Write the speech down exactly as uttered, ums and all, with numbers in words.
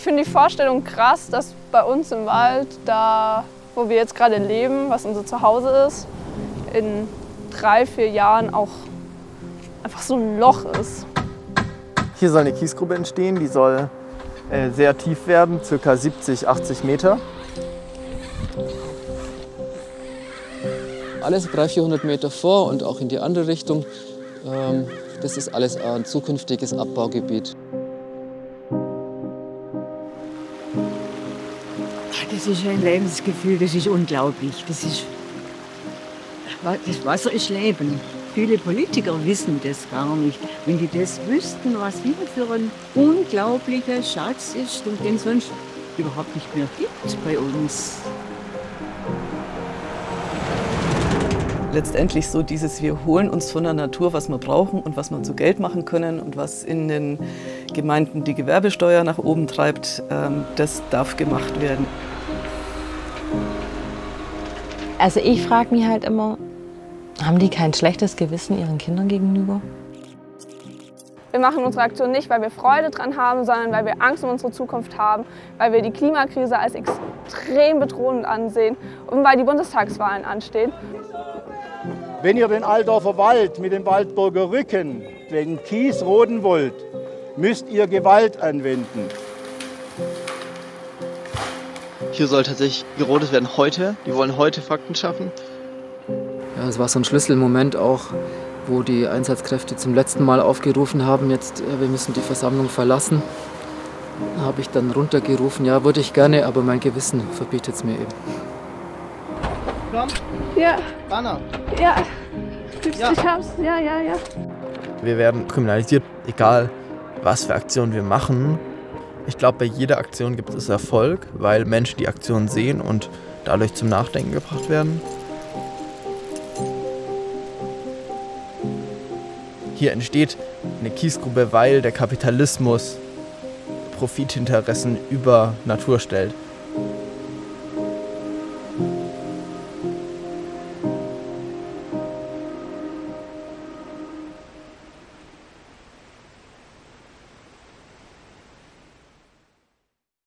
finde die Vorstellung krass, dass bei uns im Wald, da wo wir jetzt gerade leben, was unser Zuhause ist, in drei, vier Jahren auch einfach so ein Loch ist. Hier soll eine Kiesgrube entstehen, die soll äh, sehr tief werden, ca. siebzig, achtzig Meter. Alles dreihundert, vierhundert Meter vor und auch in die andere Richtung. Ähm, das ist alles ein zukünftiges Abbaugebiet. Das ist ein Lebensgefühl, das ist unglaublich. Das, ist, das Wasser ist Leben. Viele Politiker wissen das gar nicht. Wenn die das wüssten, was hier für ein unglaublicher Schatz ist und den sonst überhaupt nicht mehr gibt bei uns. Letztendlich so dieses, wir holen uns von der Natur, was wir brauchen und was wir zu Geld machen können und was in den Gemeinden die Gewerbesteuer nach oben treibt, das darf gemacht werden. Also ich frage mich halt immer, haben die kein schlechtes Gewissen ihren Kindern gegenüber? Wir machen unsere Aktion nicht, weil wir Freude dran haben, sondern weil wir Angst um unsere Zukunft haben, weil wir die Klimakrise als extrem bedrohend ansehen und weil die Bundestagswahlen anstehen. Wenn ihr den Altdorfer Wald mit dem Waldburger Rücken wegen Kies roden wollt, müsst ihr Gewalt anwenden. Hier soll tatsächlich gerodet werden heute. Die wollen heute Fakten schaffen. Ja, es war so ein Schlüsselmoment auch, wo die Einsatzkräfte zum letzten Mal aufgerufen haben, jetzt, wir müssen die Versammlung verlassen. Da habe ich dann runtergerufen, ja, würde ich gerne, aber mein Gewissen verbietet es mir eben. Komm. Ja. Banner. Ja. Ich Ja. hab's. Ja, ja, ja. Wir werden kriminalisiert, egal was für Aktionen wir machen. Ich glaube, bei jeder Aktion gibt es Erfolg, weil Menschen die Aktion sehen und dadurch zum Nachdenken gebracht werden. Hier entsteht eine Kiesgrube, weil der Kapitalismus Profitinteressen über Natur stellt.